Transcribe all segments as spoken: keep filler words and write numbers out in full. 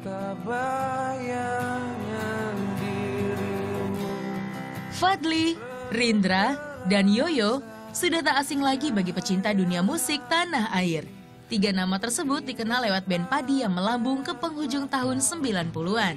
mata bayangan dirimu. Fadly, Rindra, dan Yoyo sudah tak asing lagi bagi pecinta dunia musik tanah air. Tiga nama tersebut dikenal lewat band Padi yang melambung ke penghujung tahun sembilan puluhan.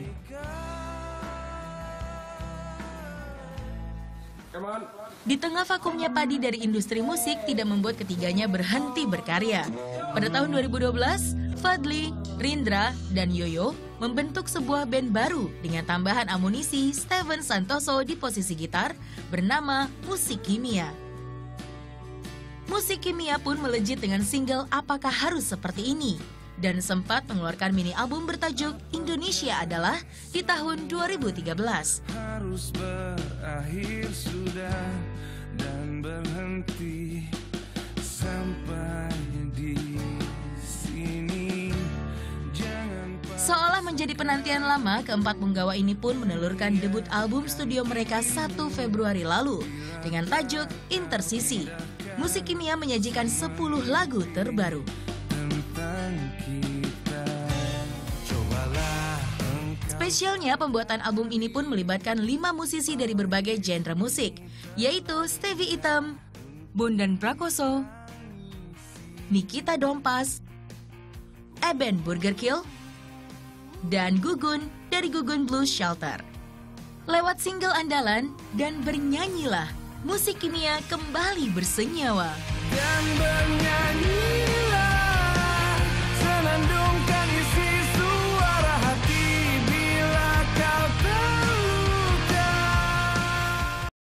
Di tengah vakumnya Padi dari industri musik tidak membuat ketiganya berhenti berkarya. Pada tahun dua ribu dua belas, Fadly, Rindra, dan Yoyo membentuk sebuah band baru dengan tambahan amunisi Steven Santoso di posisi gitar bernama Musik Kimia. Musik Kimia pun melejit dengan single Apakah Harus Seperti Ini dan sempat mengeluarkan mini album bertajuk Indonesia Adalah di tahun dua ribu tiga belas. Harus berakhir sudah dan berhenti sampai di sini. Jangan Seolah menjadi penantian lama, keempat penggawa ini pun menelurkan debut album studio mereka satu Februari lalu dengan tajuk Intersisi. Musik Kimia menyajikan sepuluh lagu terbaru. tentang kita, cobalah engkau. Spesialnya, pembuatan album ini pun melibatkan lima musisi dari berbagai genre musik, yaitu Stevie Item, Bondan Prakoso, Nikita Dompas, Eben Burger Kill, dan Gugun dari Gugun Blues Shelter. Lewat single andalan dan Bernyanyilah, Musik Kimia kembali bersenyawa. Dan bernyanyi